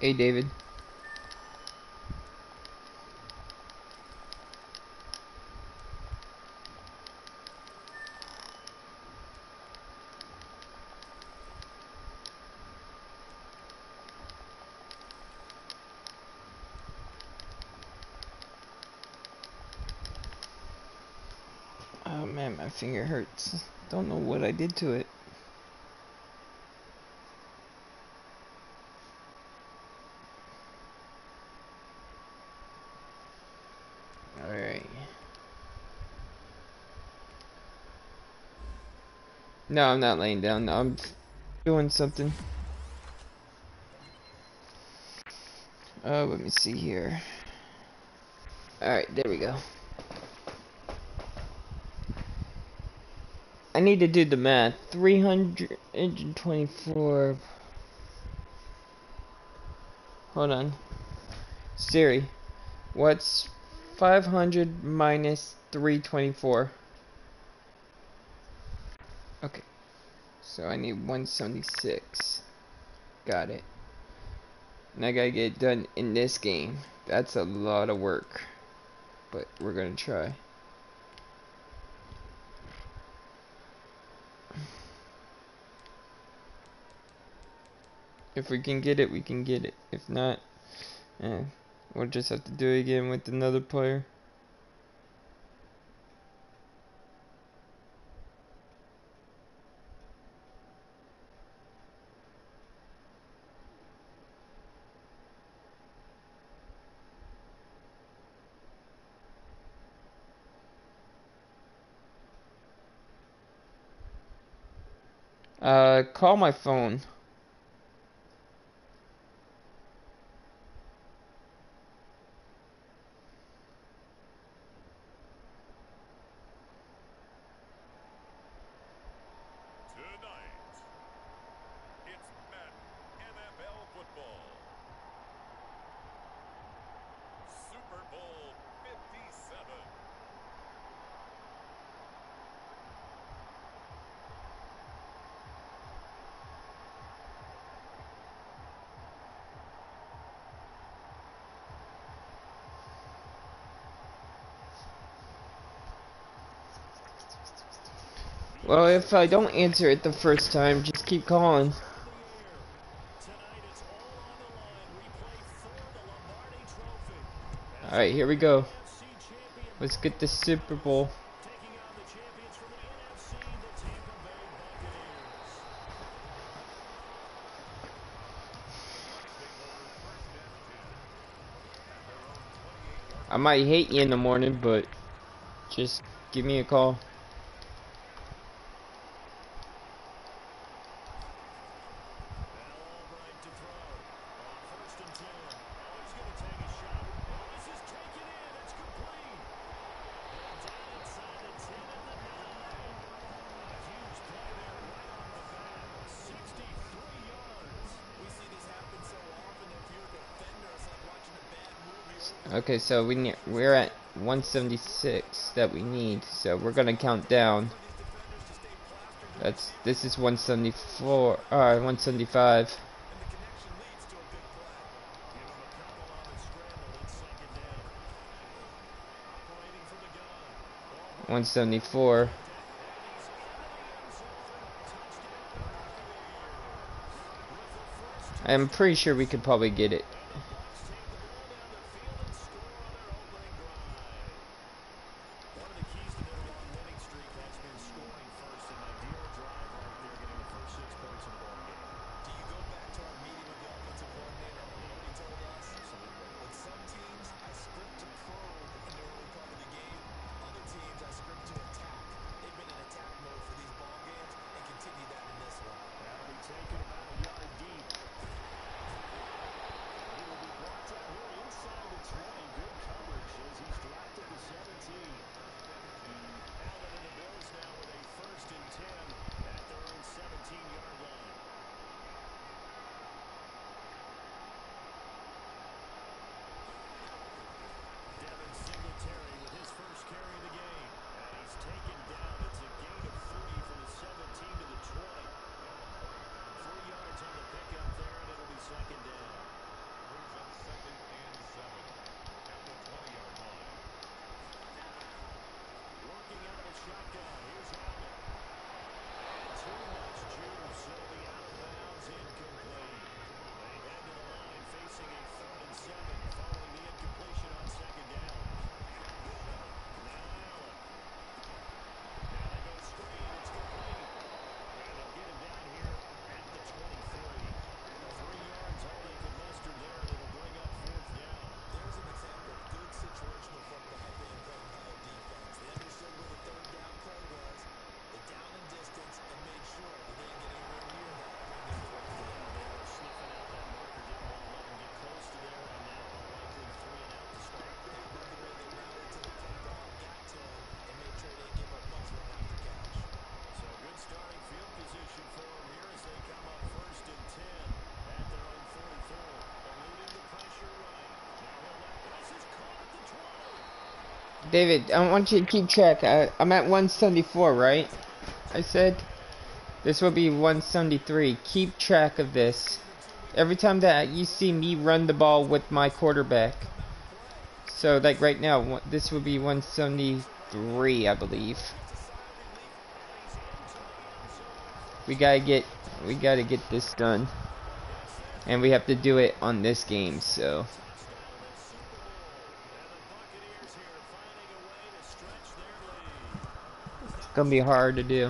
Hey, David. Oh man, my finger hurts. Don't know what I did to it. Alright. No, I'm not laying down. No, I'm doing something. Let me see here. Alright, there we go. I need to do the math. 324. Hold on. Siri, what's 500 minus 324? Okay. So I need 176. Got it. And I gotta get it done in this game. That's a lot of work. But we're gonna try. If we can get it, we can get it. If not, we'll just have to do it again with another player. Call my phone. Well, if I don't answer it the first time, just keep calling. Alright, here we go. Let's get the Super Bowl. I might hate you in the morning, but just give me a call. Okay, so we're at 176 that we need, so we're gonna count down. This is 174, 175. $174. I'm pretty sure we could probably get it. David, I want you to keep track. I'm at 174, right? I said this will be 173. Keep track of this. Every time that you see me run the ball with my quarterback. So, like right now, this will be 173, I believe. We gotta get this done. And we have to do it on this game, so. It's gonna be hard to do.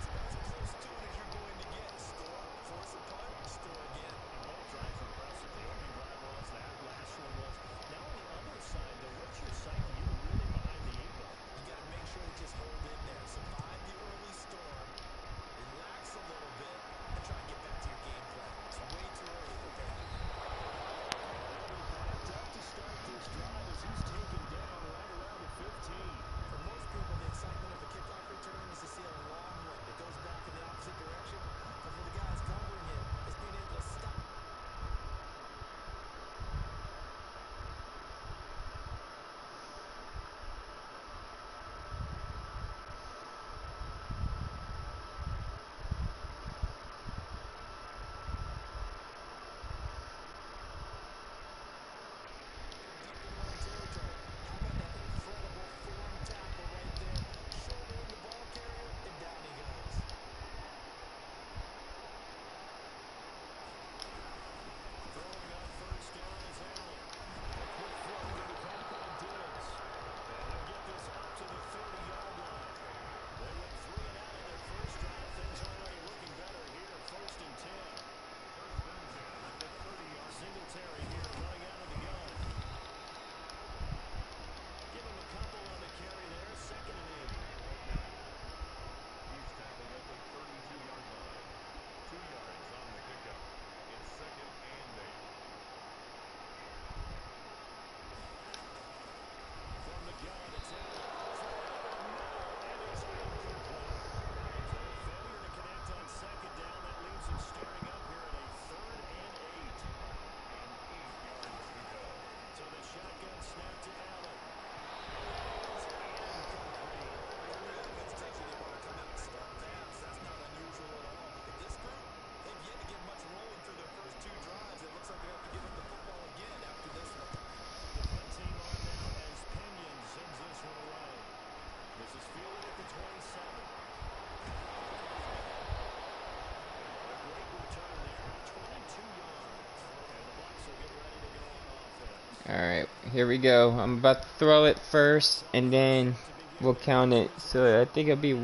Alright, here we go. I'm about to throw it first, and then we'll count it. So I think it'll be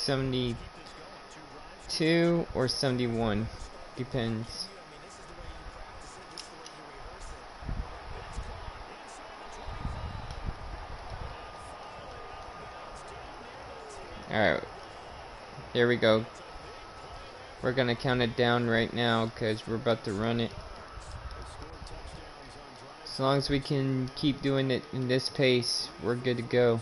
172 or 71. Depends. Alright, here we go. We're gonna count it down right now because we're about to run it. As long as we can keep doing it in this pace, we're good to go.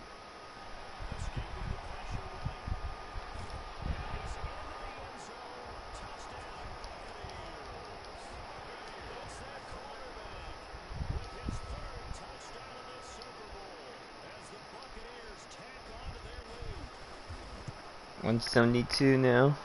$172 now.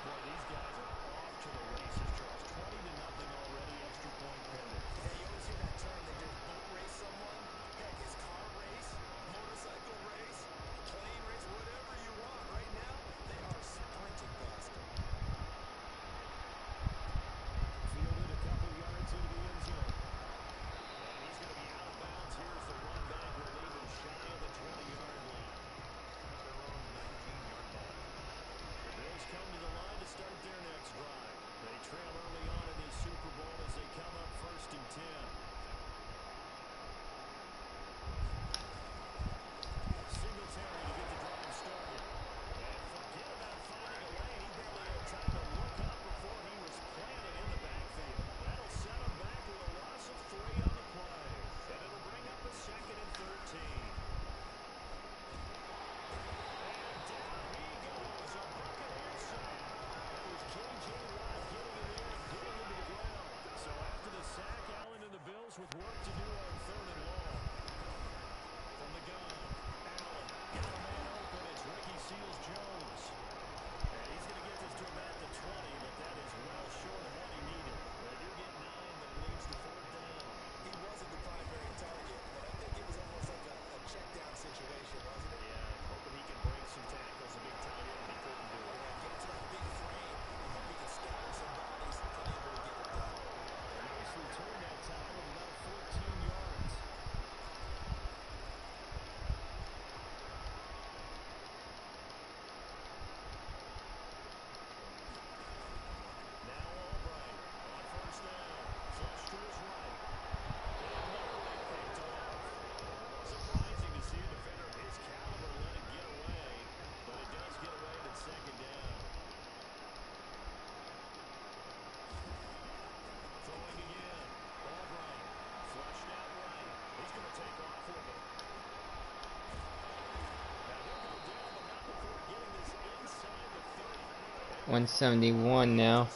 171 now.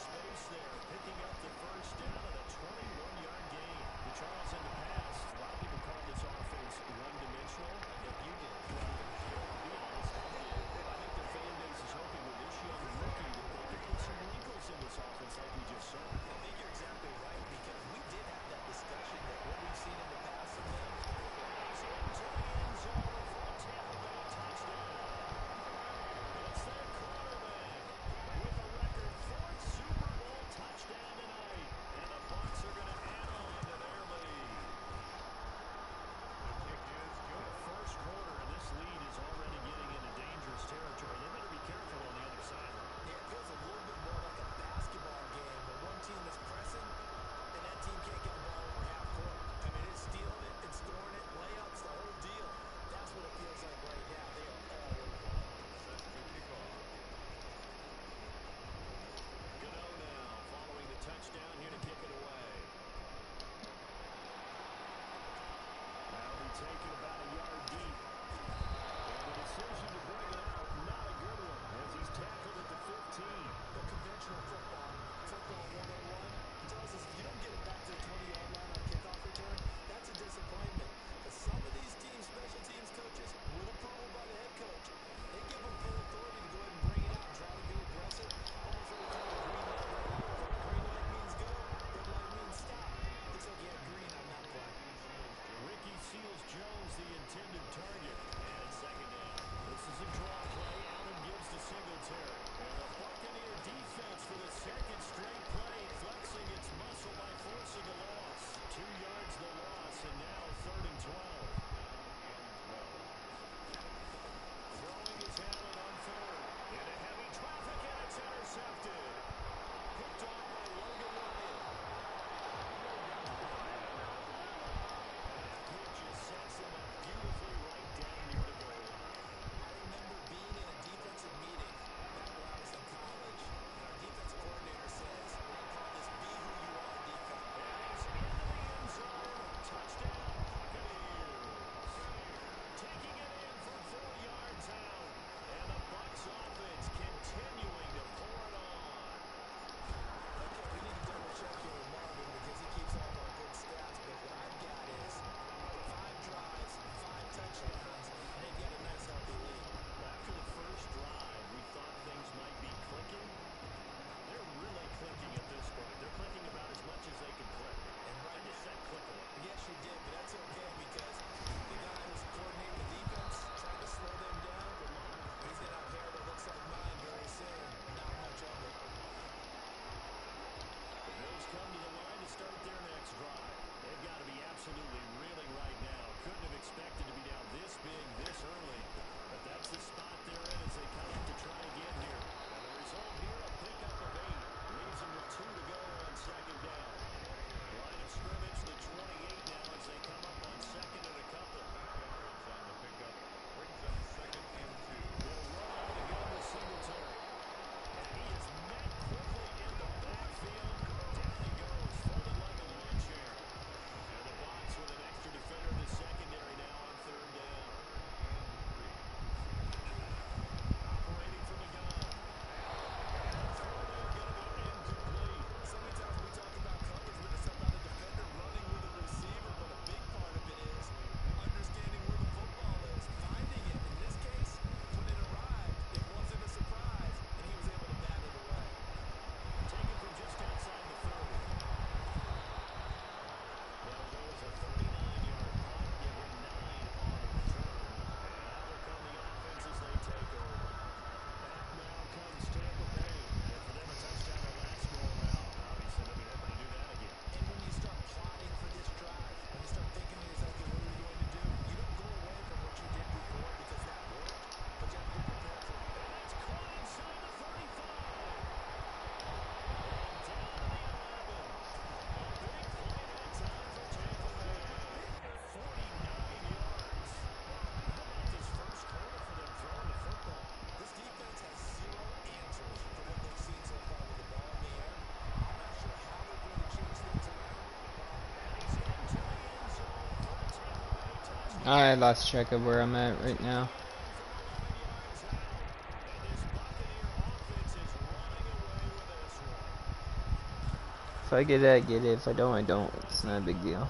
I lost track of where I'm at right now. If I get it, I get it. If I don't, I don't. It's not a big deal.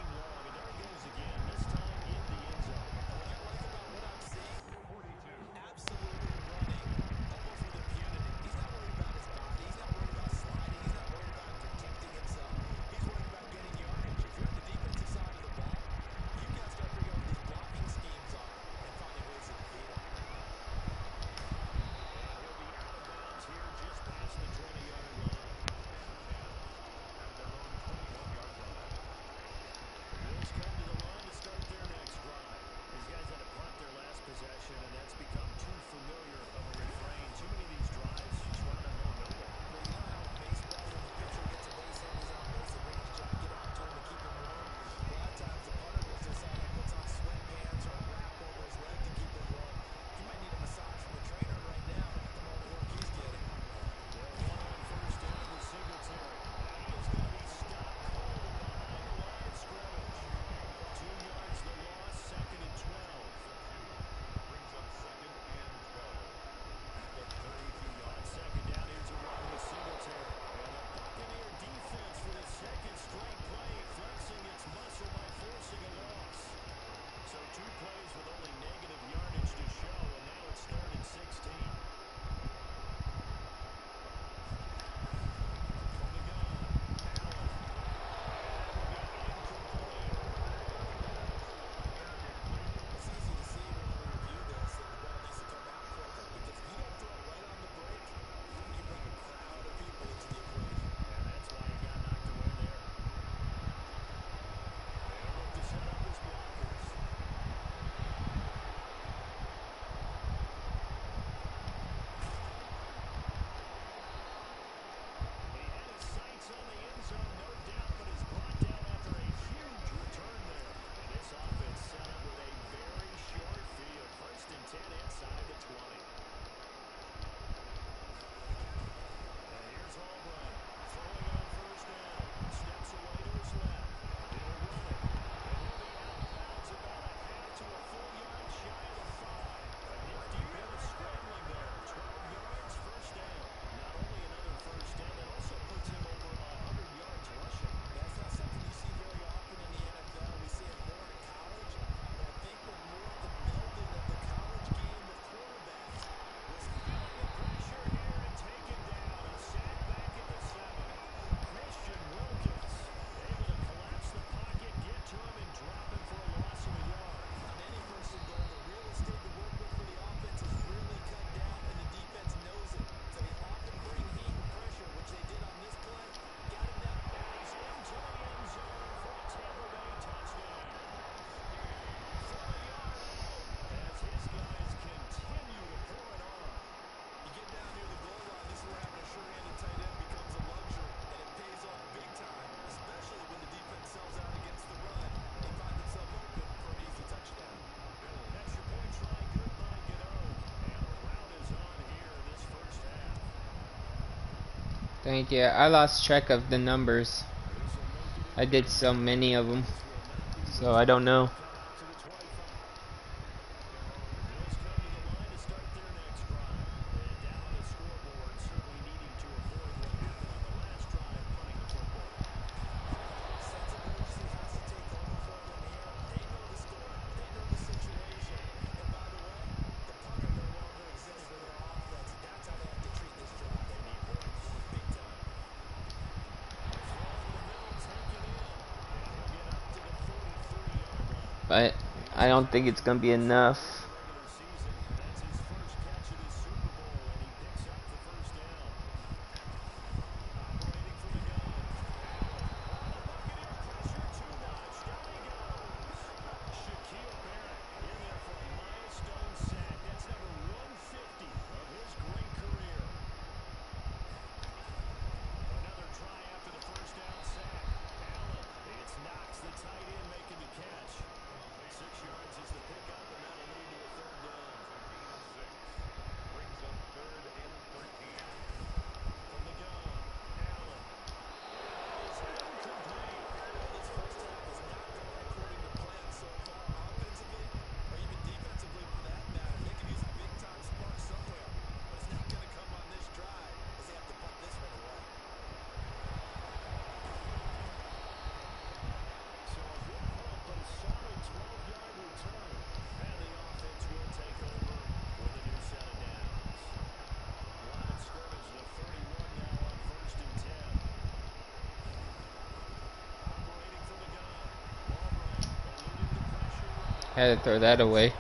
Thank you. I lost track of the numbers. I did so many of them, so I don't know. But I don't think it's going to be enough. Had to throw that away.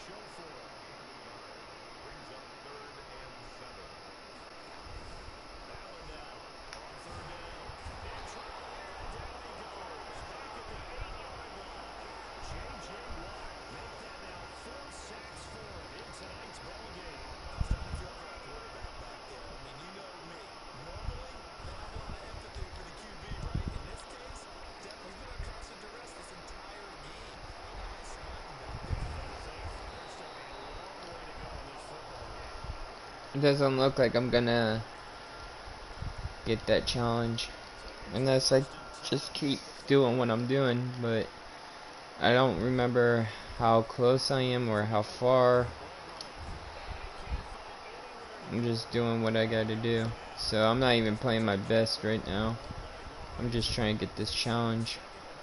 It doesn't look like I'm gonna get that challenge unless I just keep doing what I'm doing, but I don't remember how close I am or how far. I'm just doing what I gotta do. So I'm not even playing my best right now. I'm just trying to get this challenge.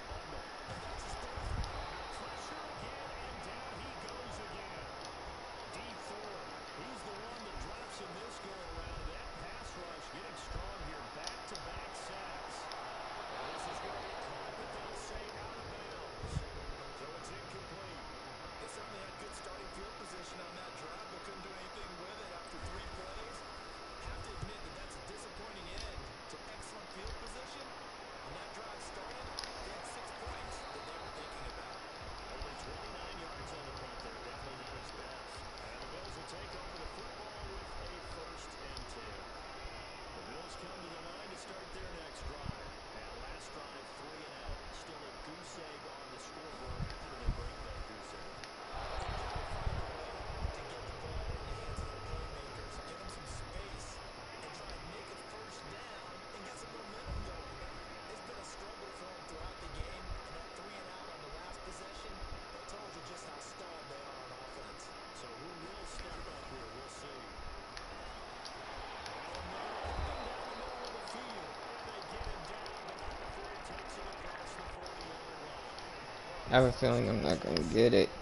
I have a feeling I'm not gonna get it.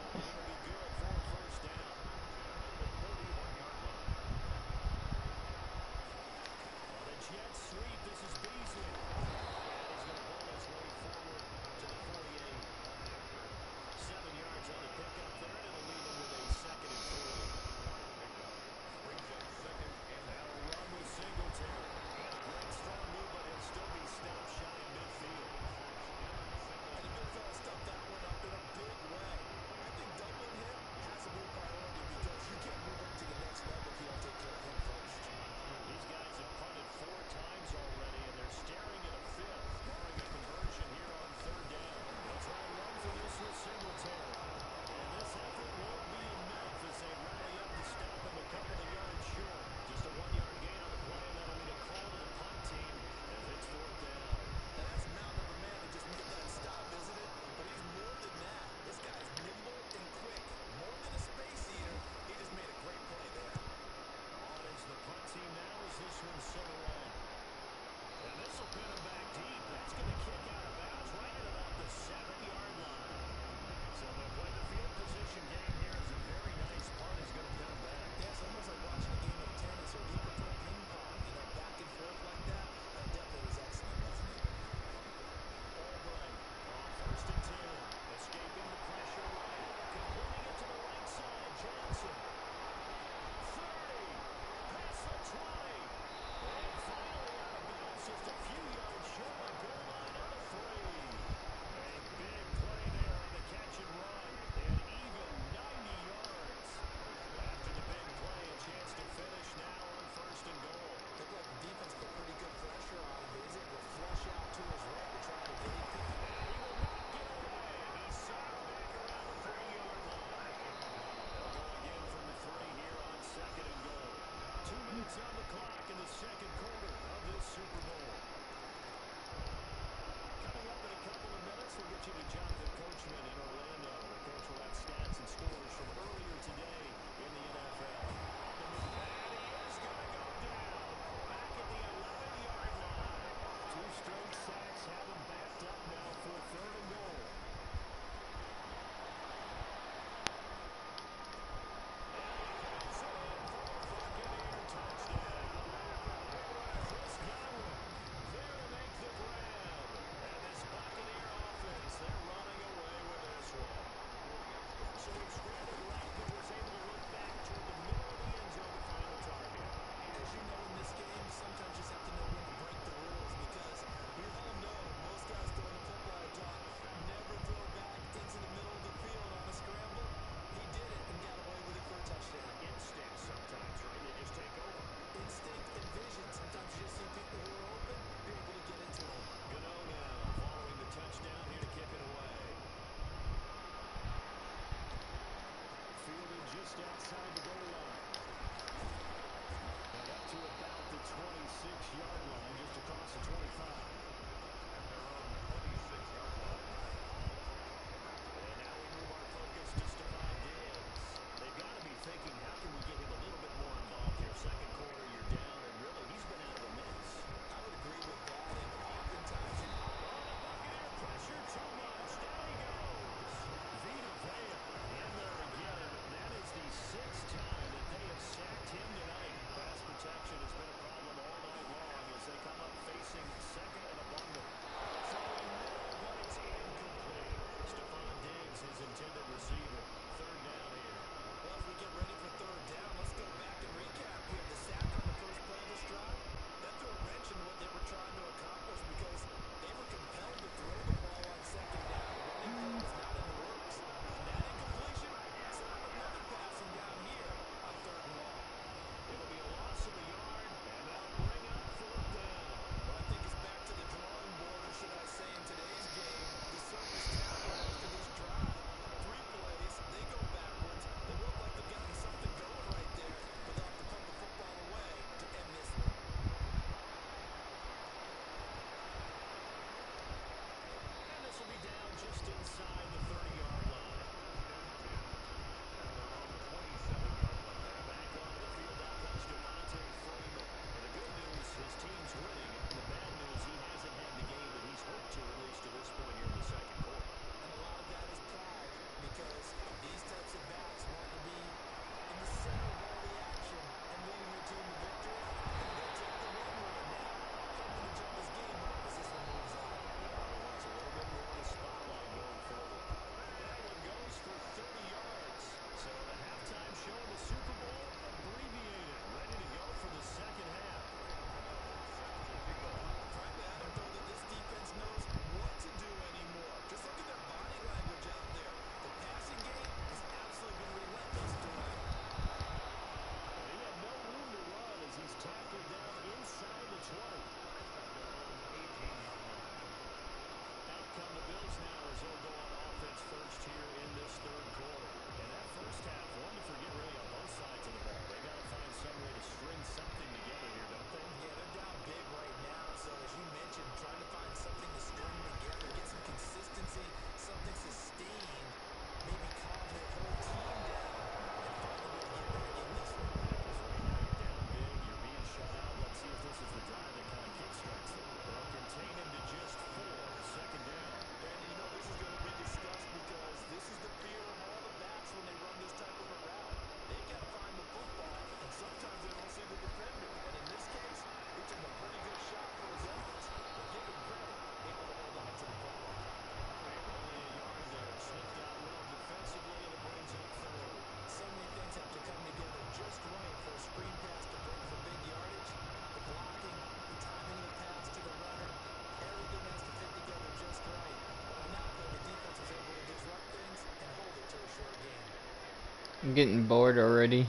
I'm getting bored already.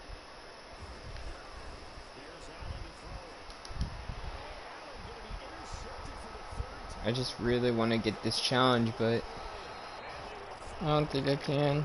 I just really want to get this challenge, but I don't think I can.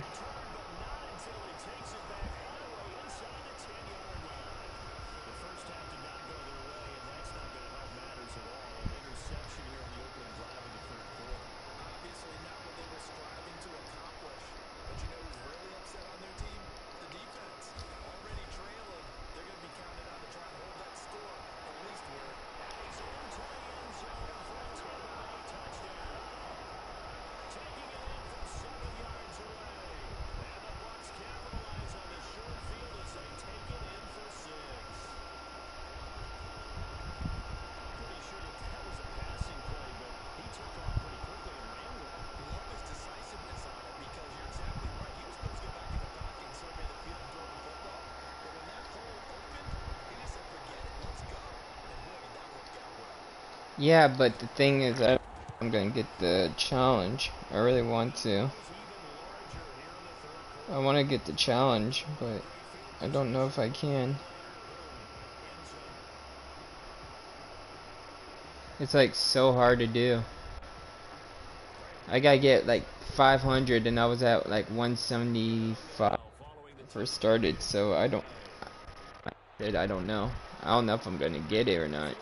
Yeah, but the thing is, I'm gonna get the challenge. I really want to. I want to get the challenge, but I don't know if I can. It's like so hard to do. I gotta get like 500, and I was at like 175 first started, so I don't know. I don't know if I'm gonna get it or not.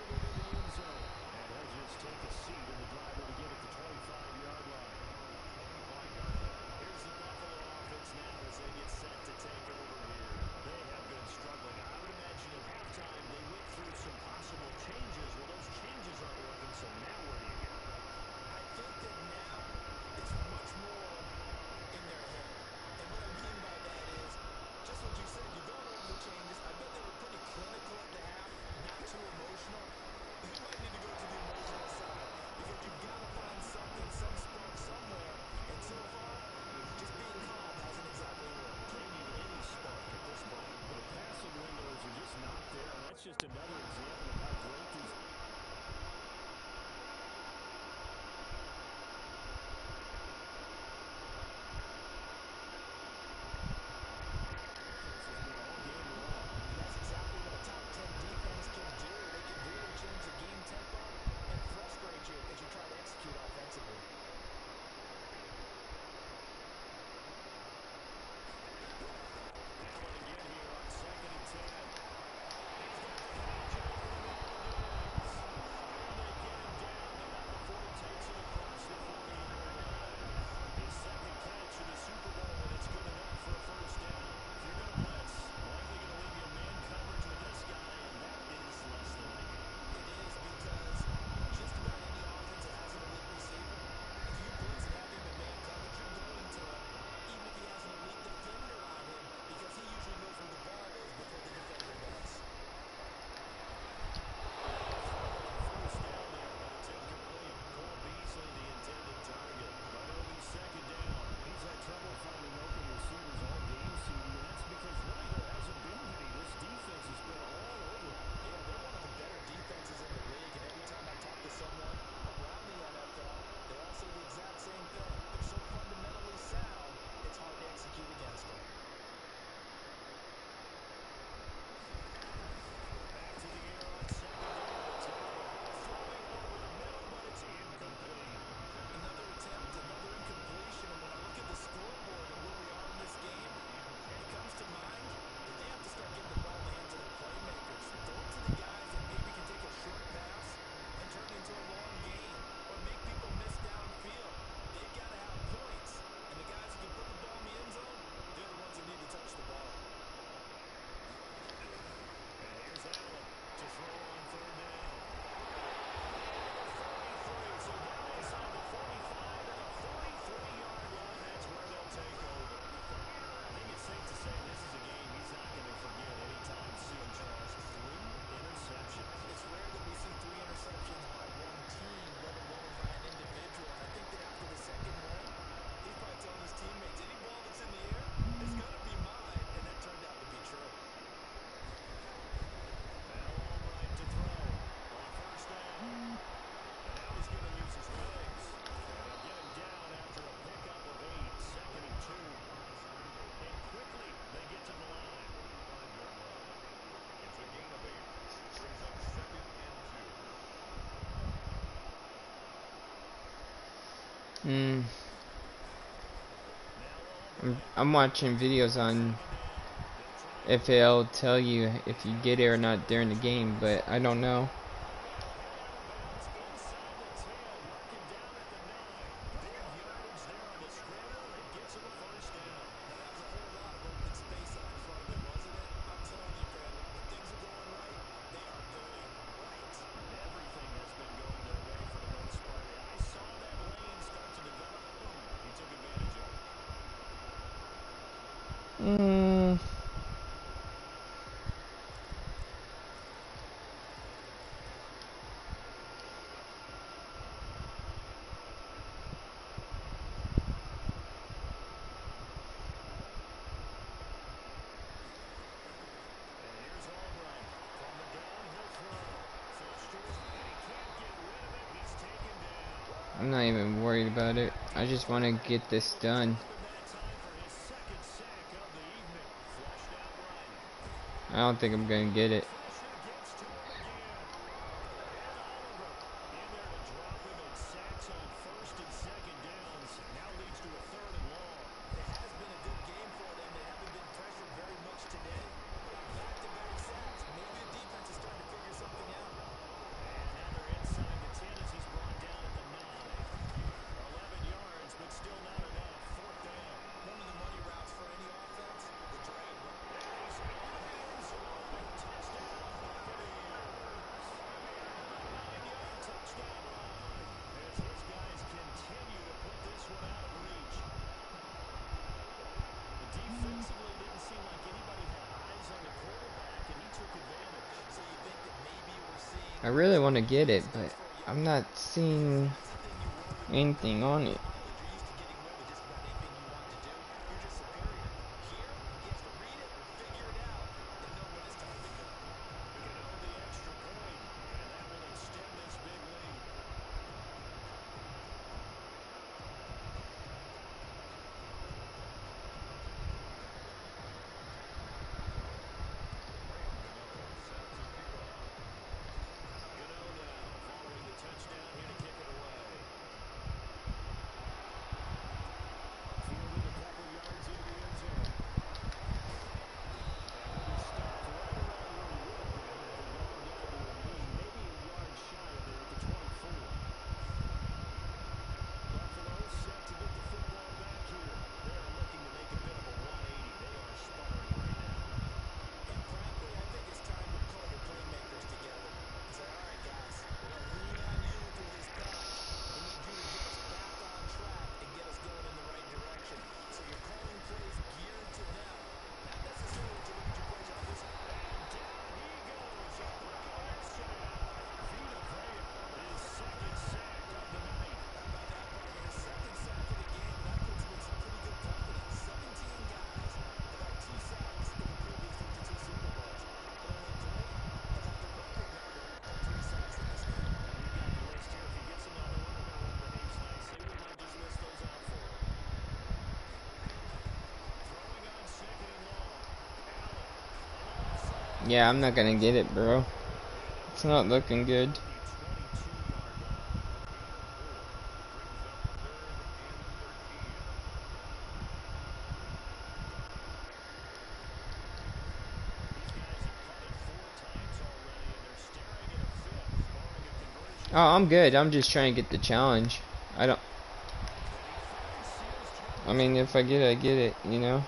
Hmm. I'm watching videos on if it'll tell you if you get it or not during the game, but I don't know. Mm. I'm not even worried about it. I just want to get this done. I don't think I'm going to get it. I really want to get it, but I'm not seeing anything on it. Yeah, I'm not gonna get it, bro. It's not looking good. Oh, I'm good. I'm just trying to get the challenge. I don't... I mean, if I get it, I get it, you know?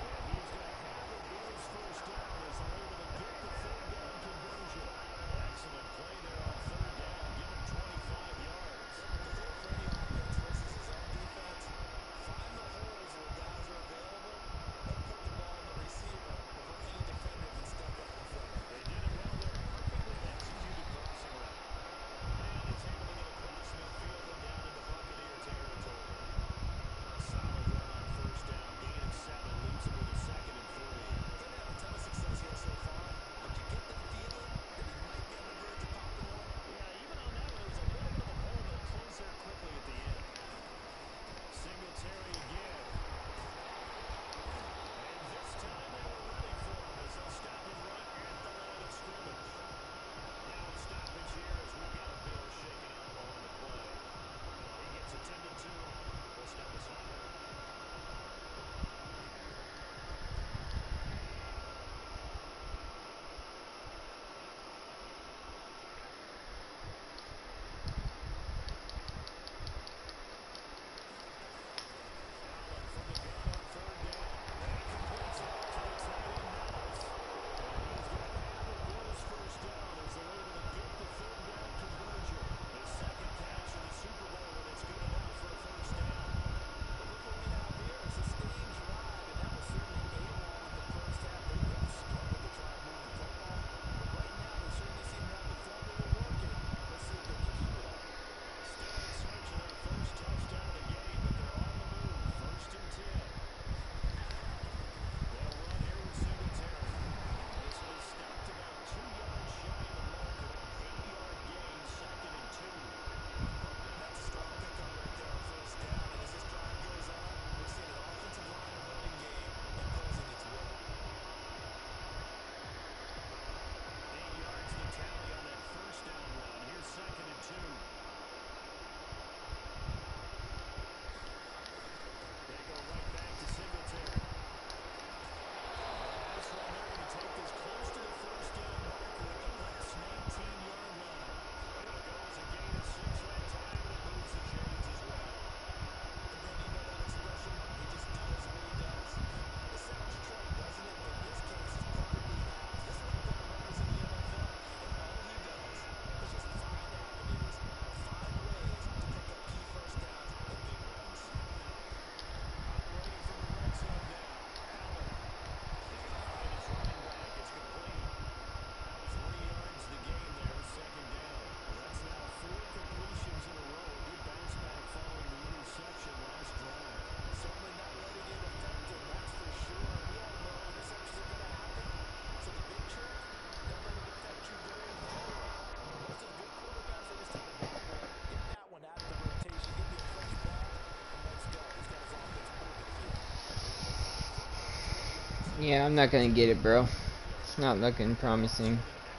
Yeah, I'm not gonna get it, bro. It's not looking promising.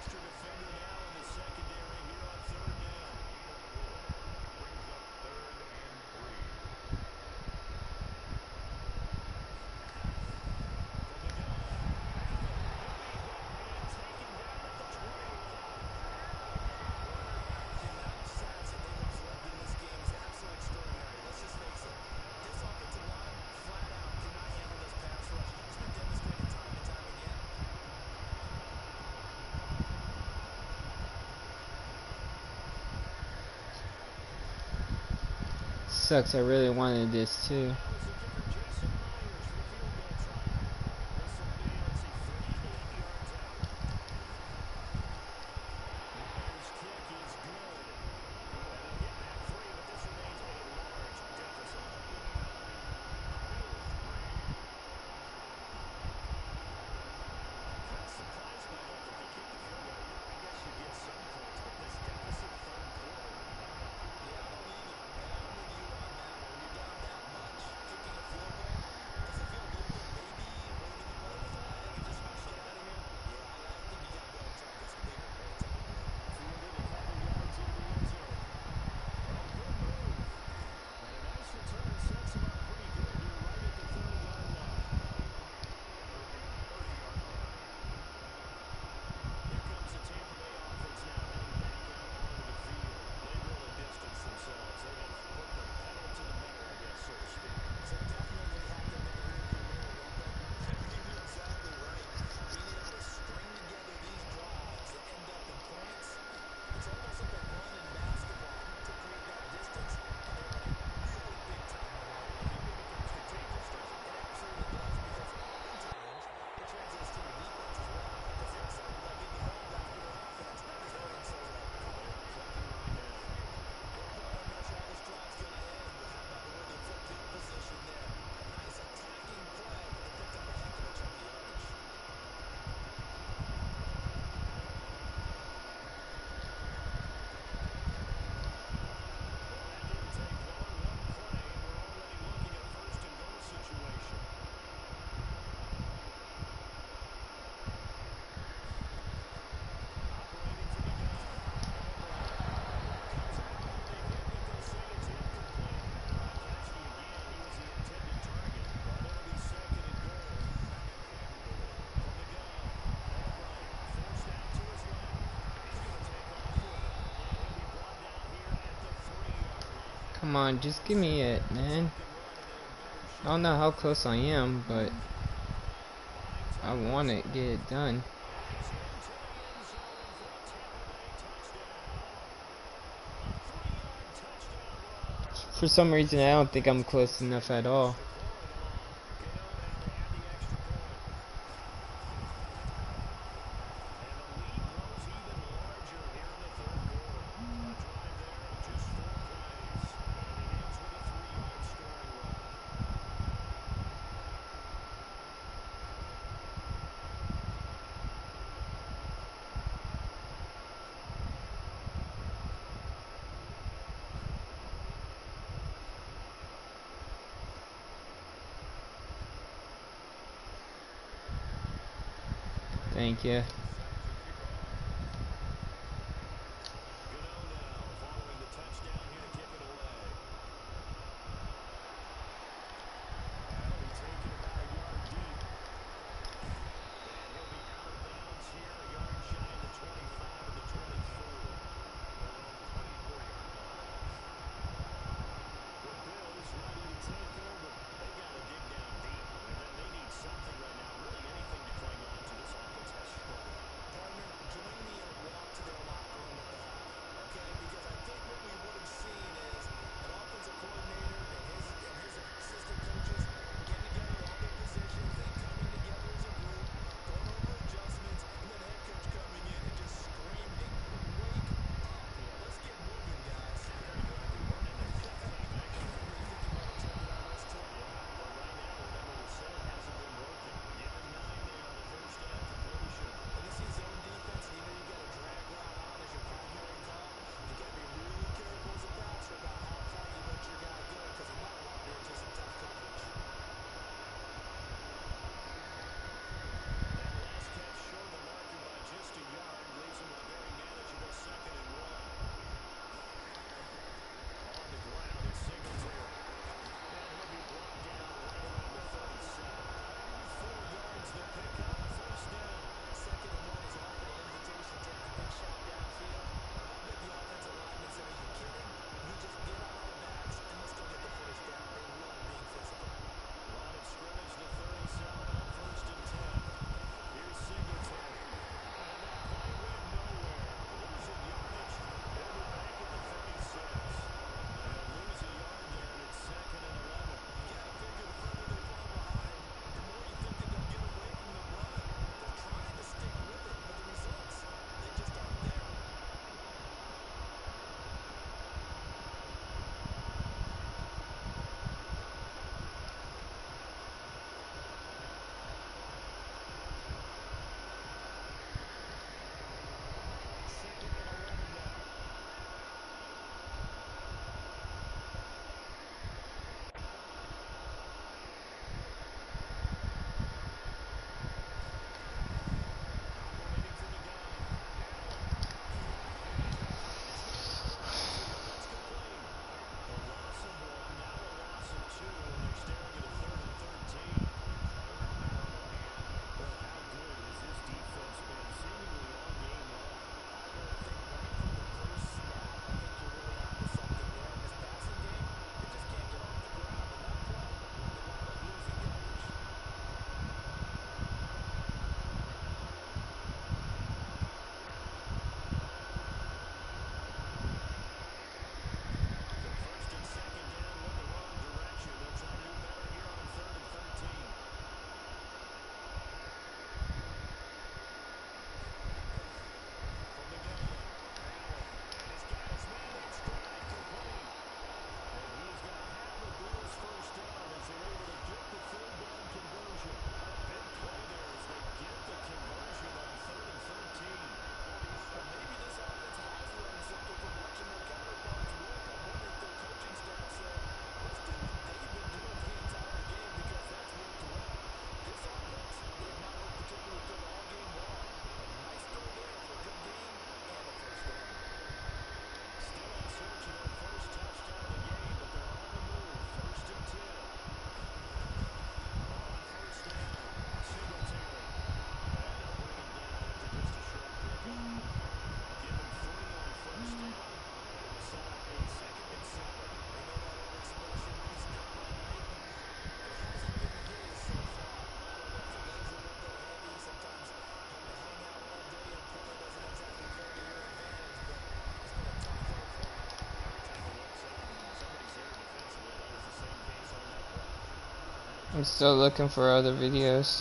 Sucks, I really wanted this too. Come on, just give me it, man. I don't know how close I am, but I want to get it done. For some reason, I don't think I'm close enough at all. Thank you. I'm still looking for other videos,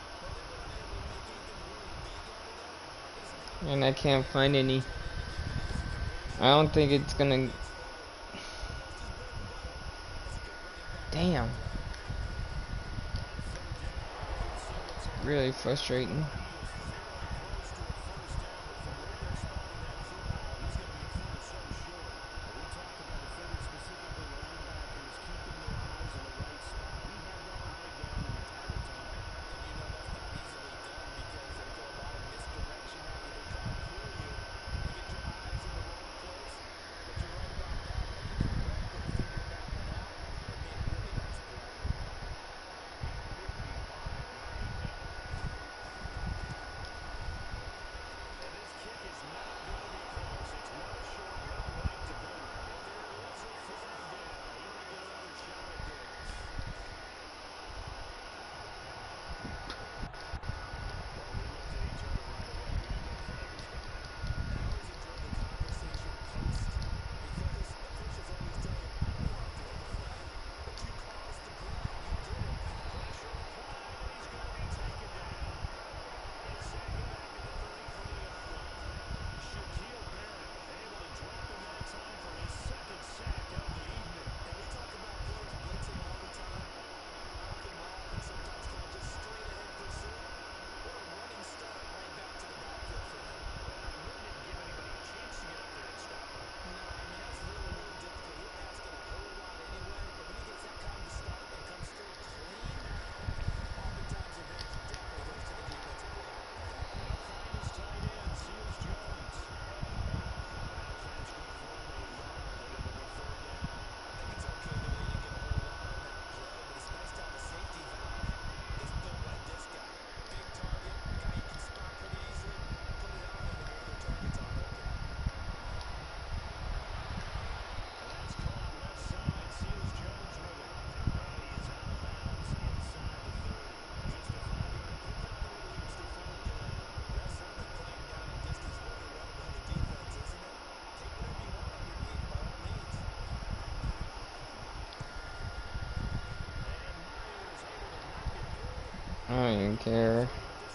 and I can't find any. I don't think it's gonna. Damn. Really frustrating. I don't even care.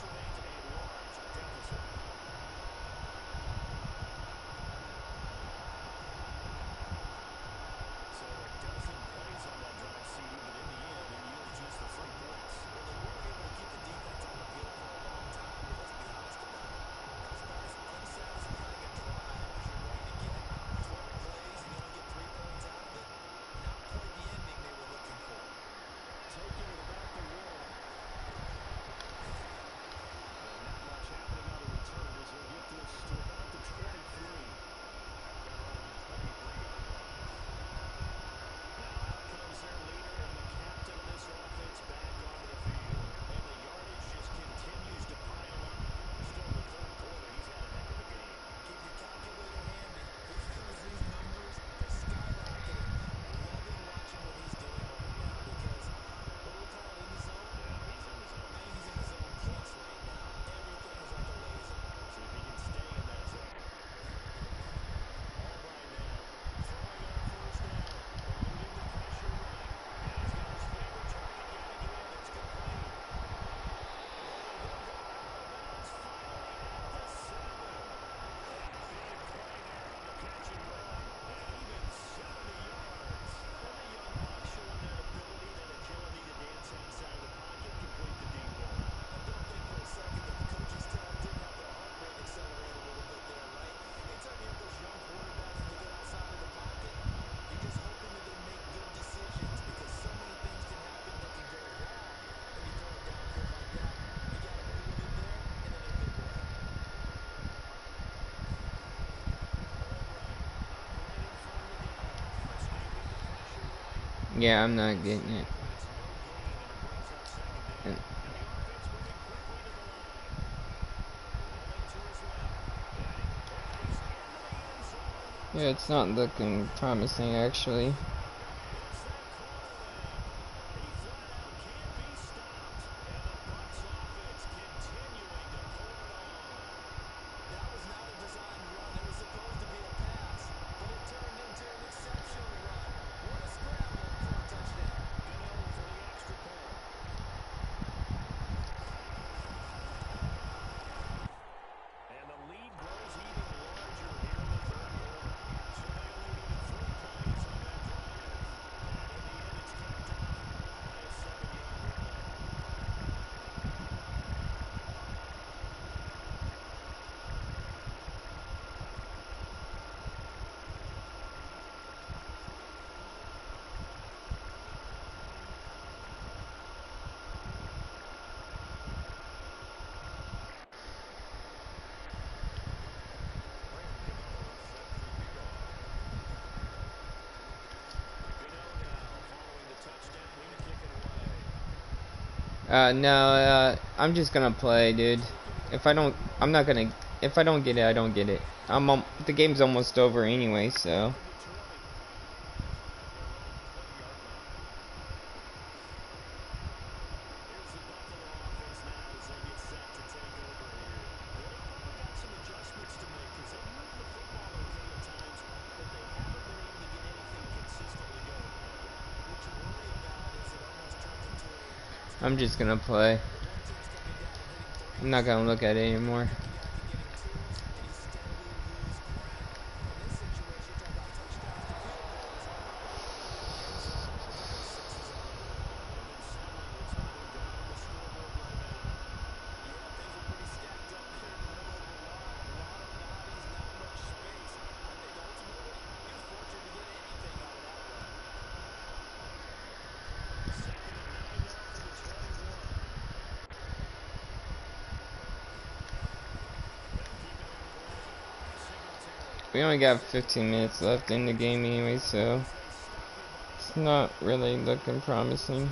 Yeah, I'm not getting it. Yeah, it's not looking promising actually. No, I'm just gonna play, dude. If I don't, I'm not gonna. If I don't get it, I don't get it. The game's almost over anyway, so. I'm just gonna play. I'm not gonna look at it anymore. We only got 15 minutes left in the game anyway, so it's not really looking promising.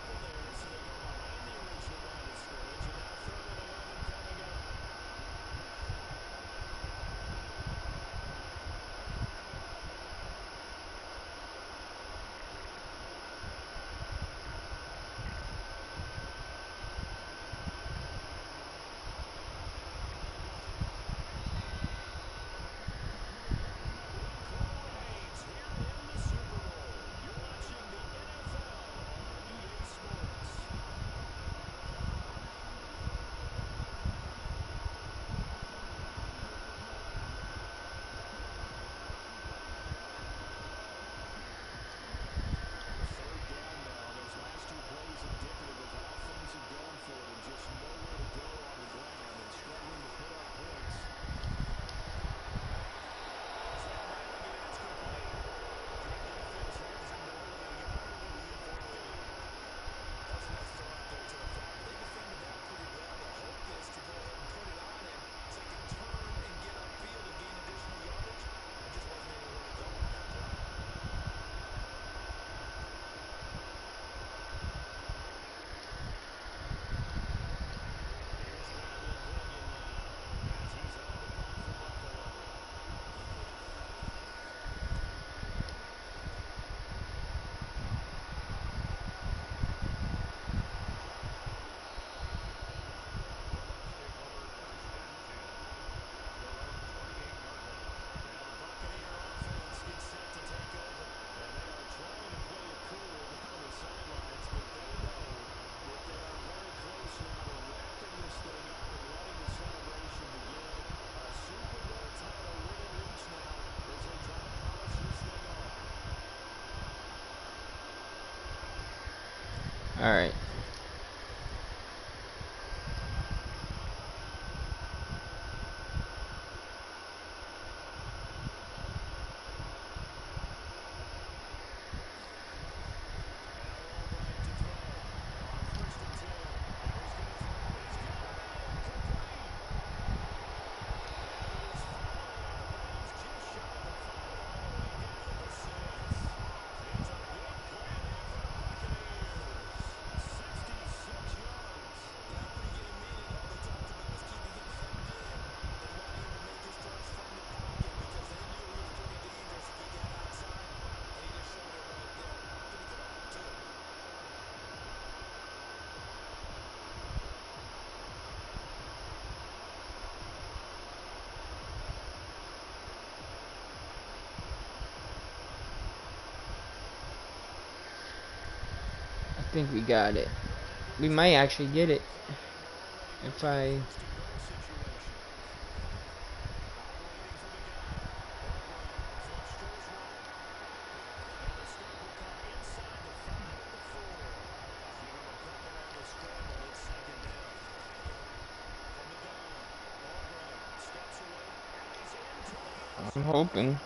Alright. I think we got it. We might actually get it. If I... I'm hoping.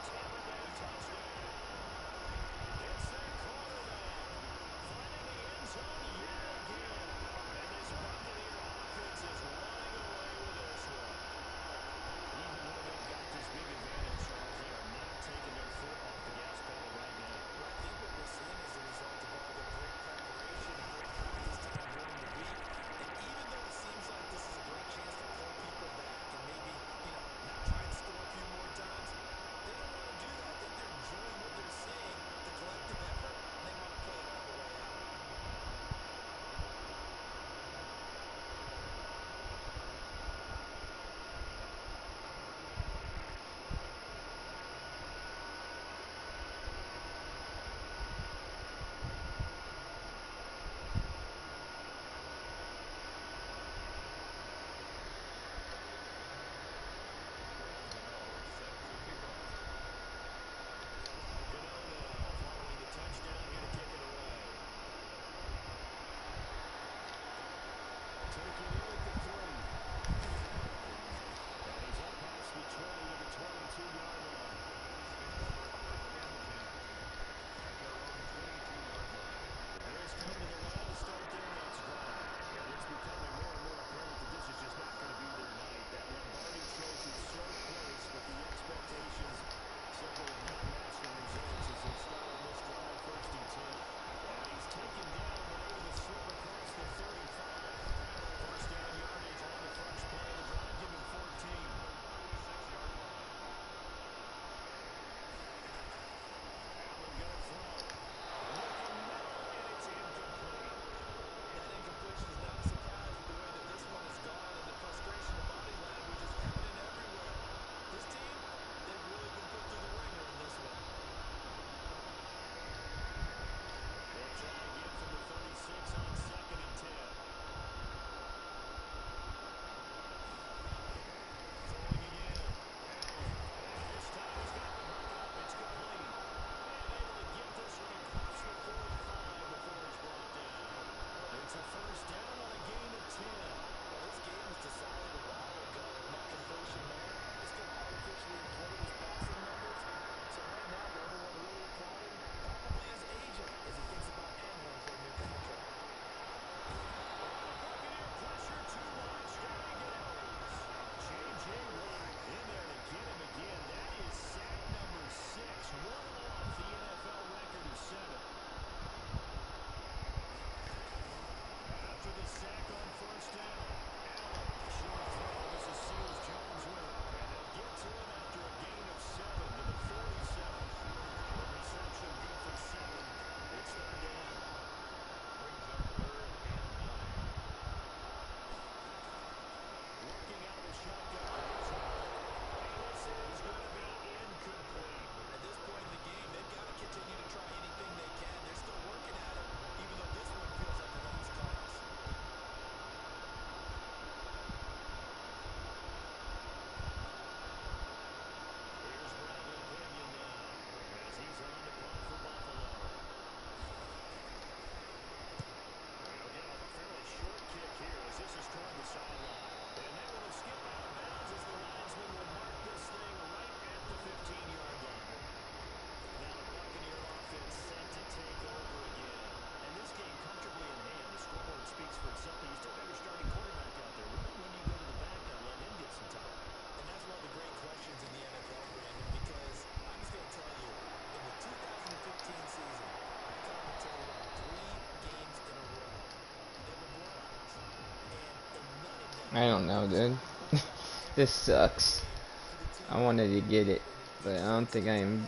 I don't know, dude. This sucks. I wanted to get it, but I don't think I am.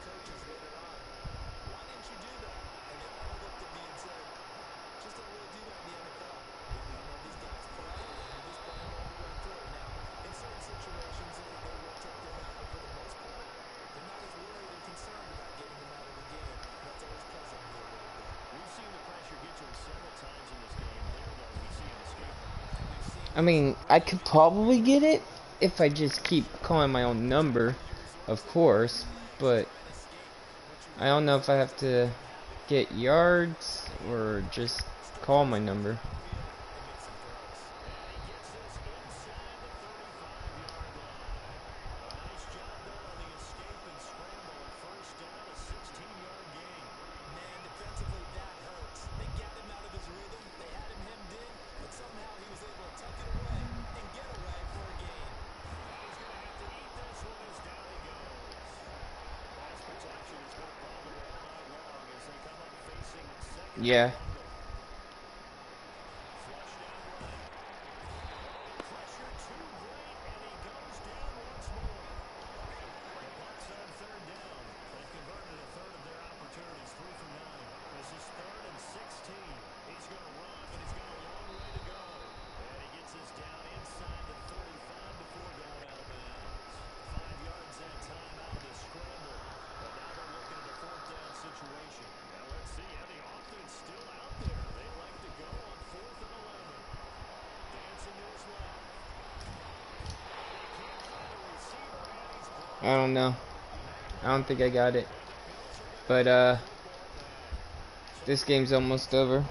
I mean, I could probably get it if I just keep calling my own number, of course, but I don't know if I have to get yards or just call my number. Yeah. I don't know. I don't think I got it. But, this game's almost over.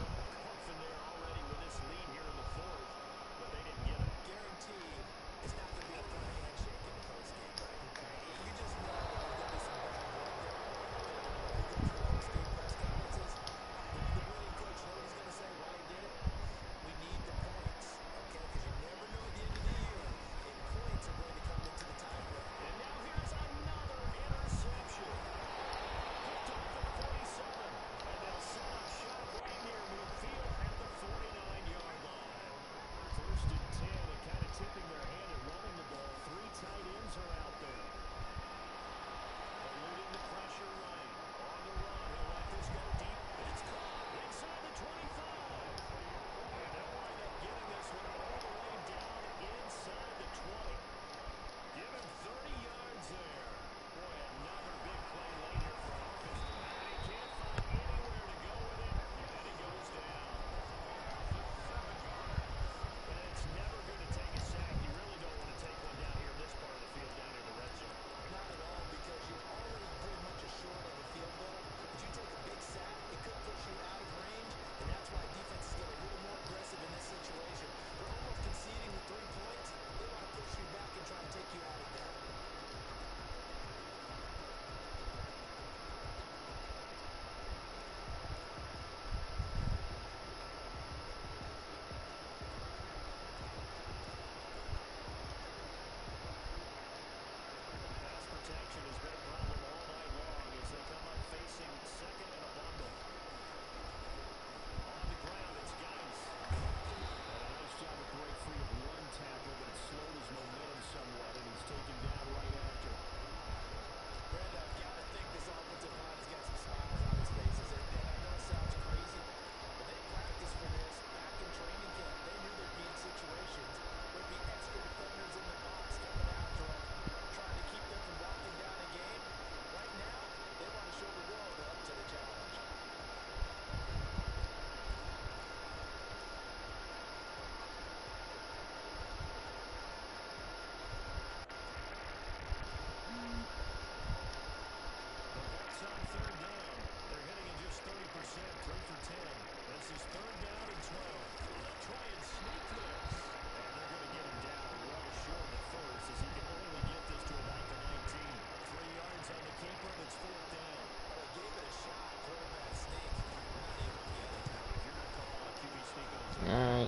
Alright.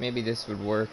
Maybe this would work.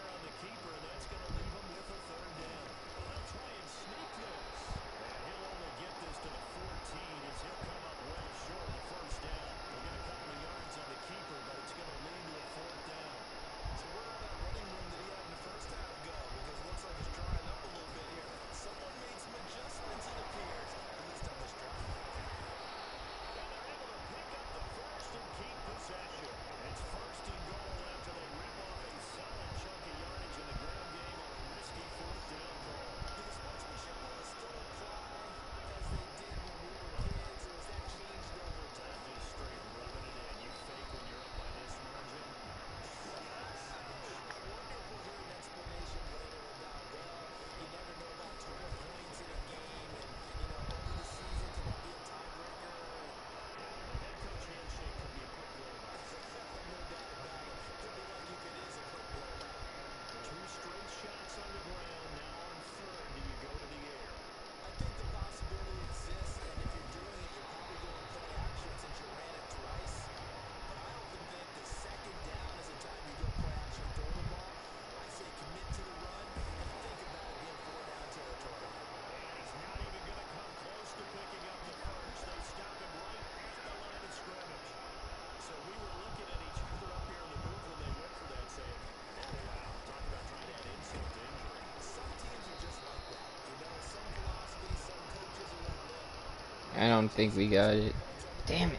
I don't think we got it. Damn it.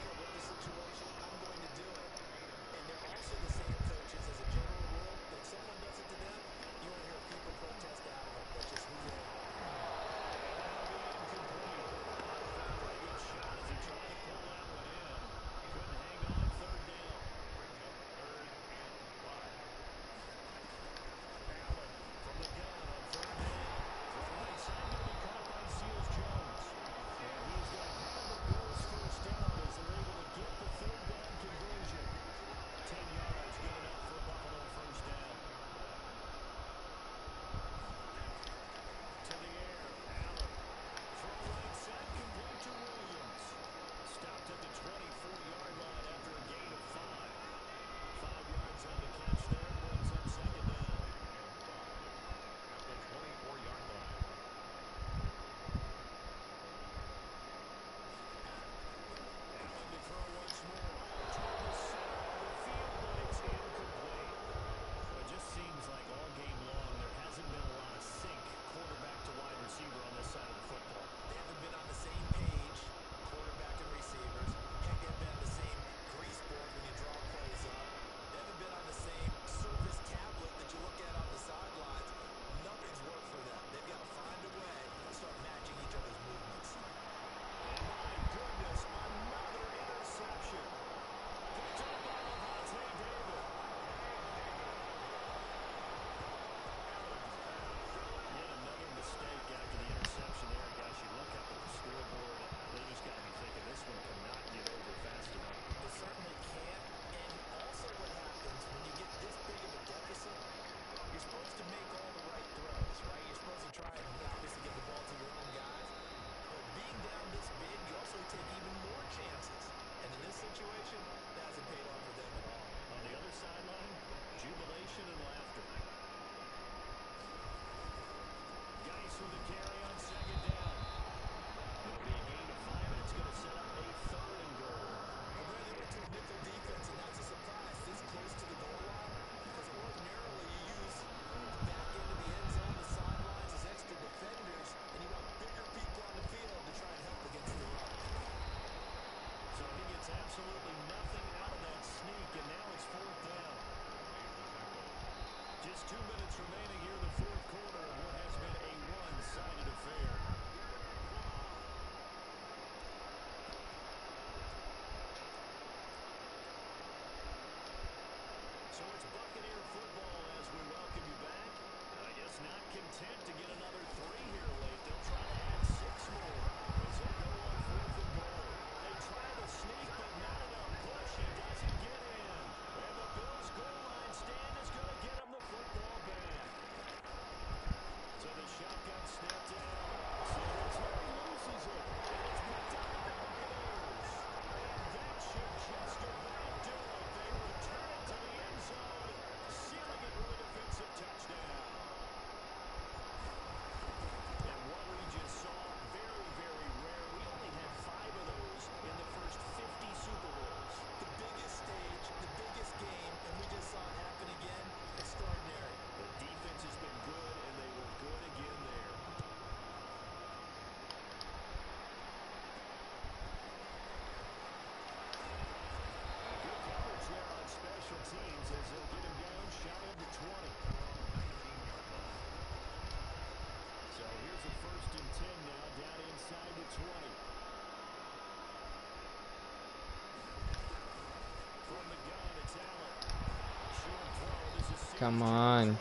Come on.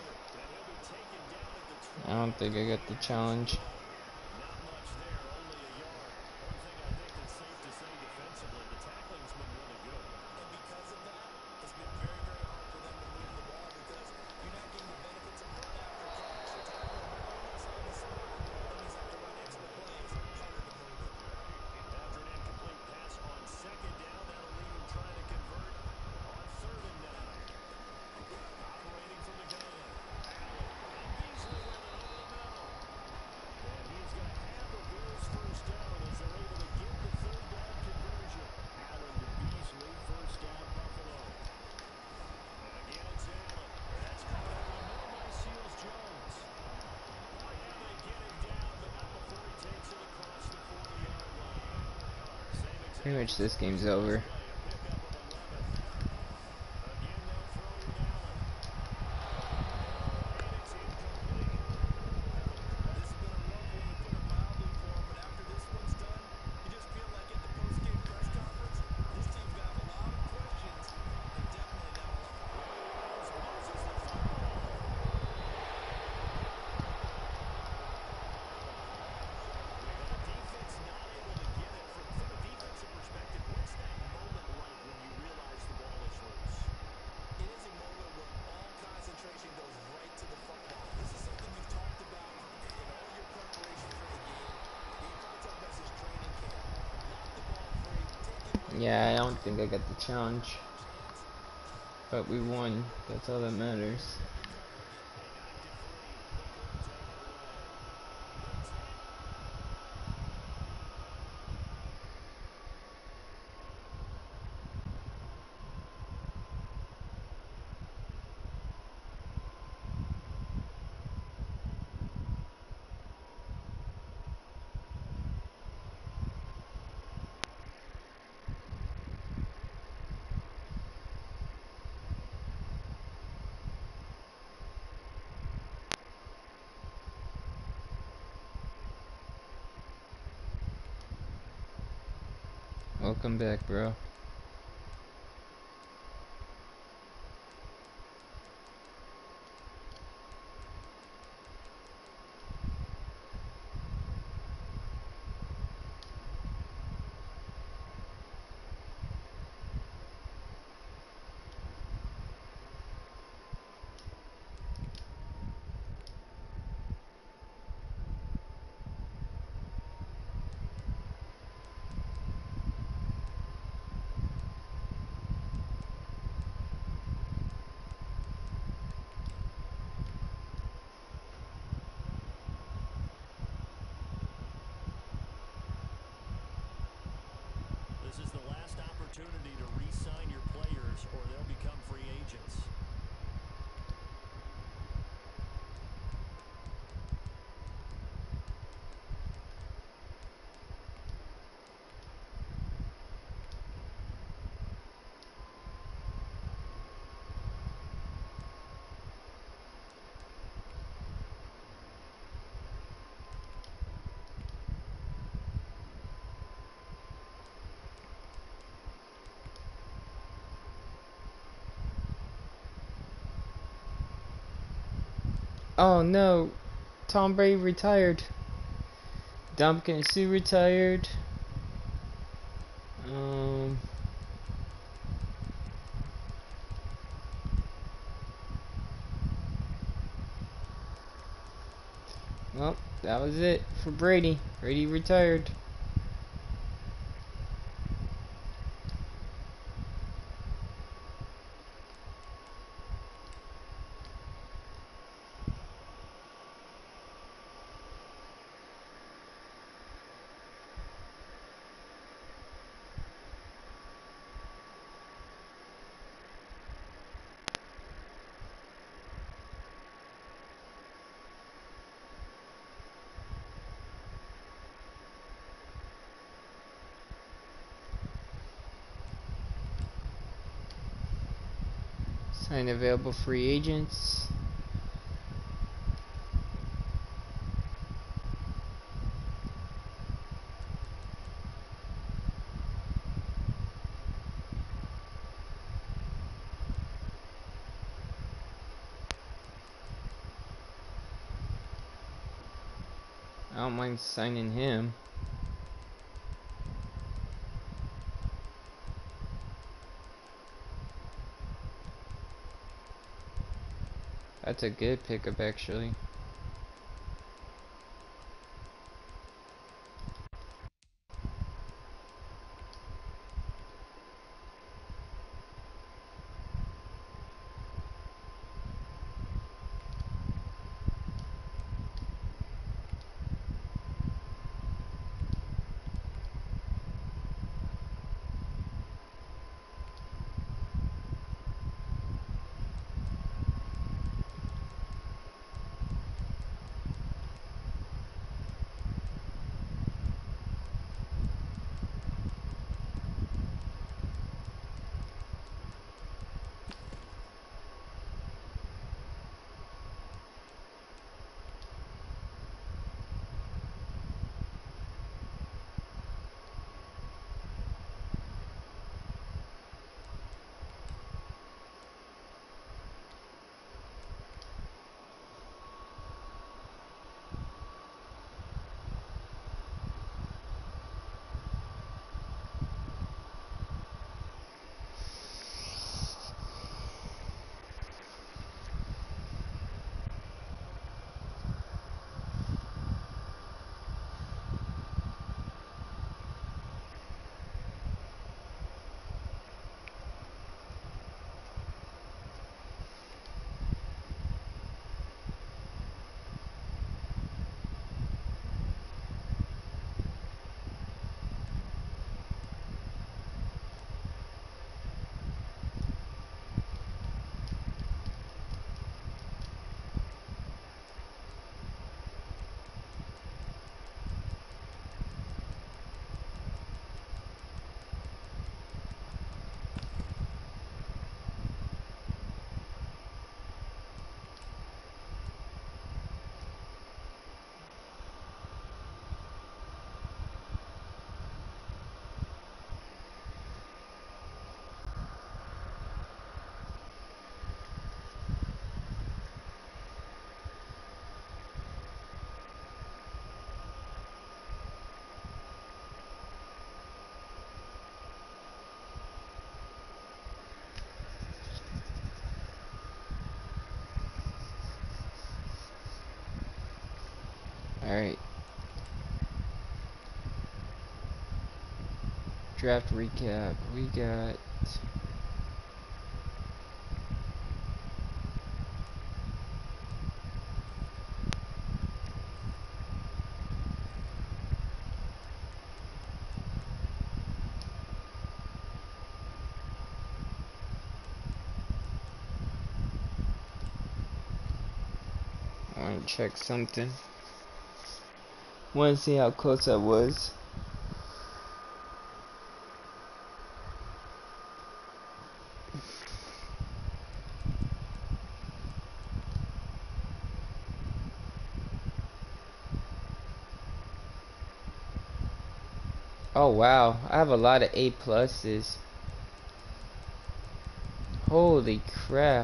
I don't think I got the challenge. Pretty much this game's over. Yeah, I don't think I got the challenge. But we won. That's all that matters. Welcome back, bro. This is the last opportunity to re-sign your players or they'll become free agents. Oh no, Tom Brady retired. Dominican Sue retired. Well, that was it for Brady. Brady retired. Sign available free agents. don't mind signing him. That's a good pickup, actually. Alright. Draft recap. We got I want to check something. Want to see how close I was. Oh wow, I have a lot of A pluses. Holy crap.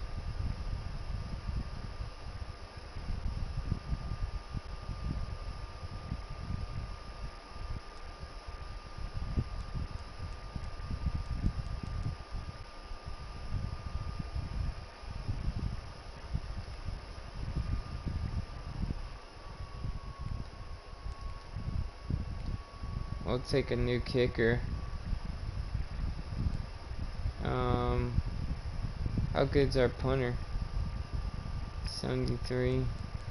We'll take a new kicker. How good's our punter? 73.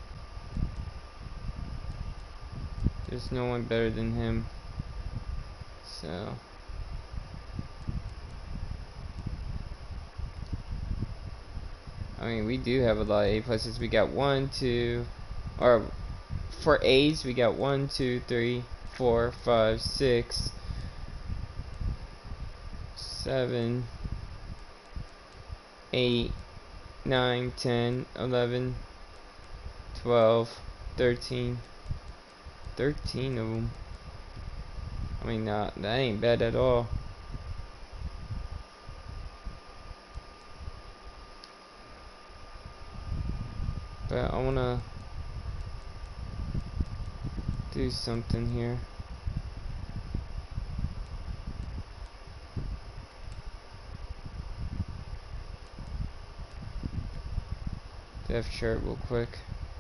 There's no one better than him. So I mean, we do have a lot of A pluses. We got 1, 2, or for A's we got 1, 2, 3, 4, 5, 6, 7, 8, 9, 10, 11, 12, 13. 13 of them. I mean, that ain't bad at all. But I wanna do something here. Depth chart real quick.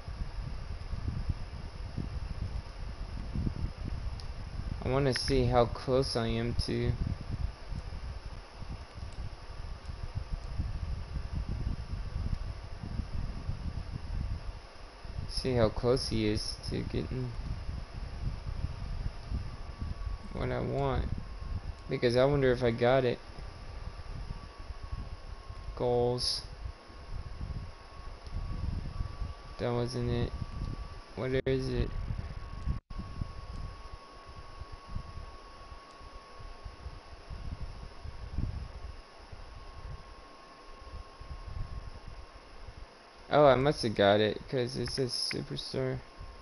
I want to see how close I am to. See how close he is to getting what I want. Because I wonder if I got it. Goals. That wasn't it. What is it? Oh, I must have got it because it says Superstar.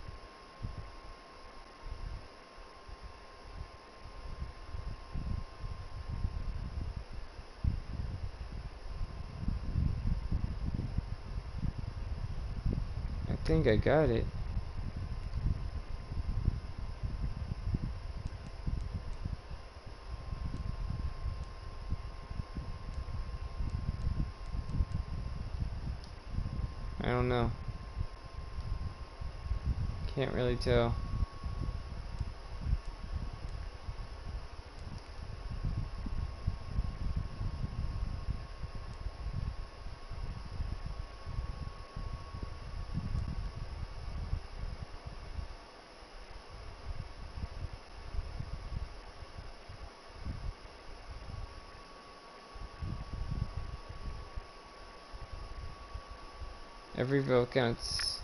I think I got it. I don't know. Can't really tell. Every vote counts.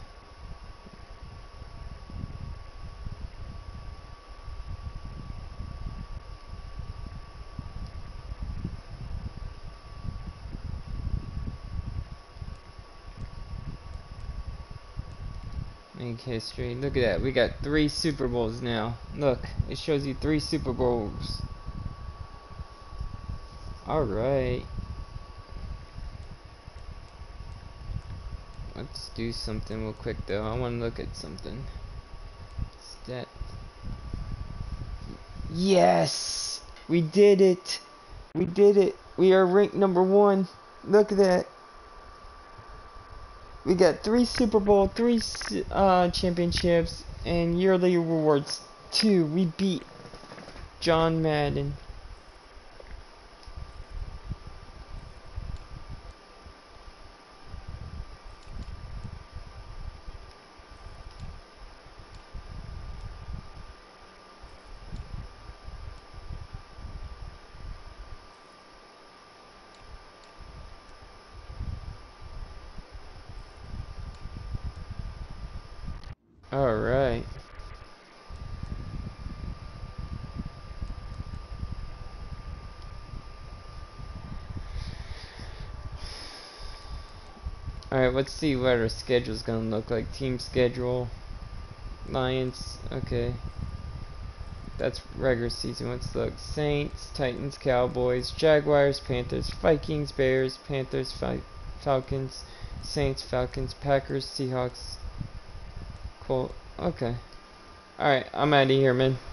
Make history. Look at that. We got 3 Super Bowls now. Look, it shows you 3 Super Bowls. Alright. Let's do something real quick though. I want to look at something. Stat. Yes! We did it! We did it! We are ranked #1. Look at that. We got 3 Super Bowl, 3 championships, and yearly rewards 2. We beat John Madden. Alright. Alright, let's see what our schedule's gonna look like. Team schedule. Lions. Okay. That's regular season. Let's look. Saints, Titans, Cowboys, Jaguars, Panthers, Vikings, Bears, Panthers, Falcons, Saints, Falcons, Packers, Seahawks. Cool. Okay. Alright, I'm out of here, man.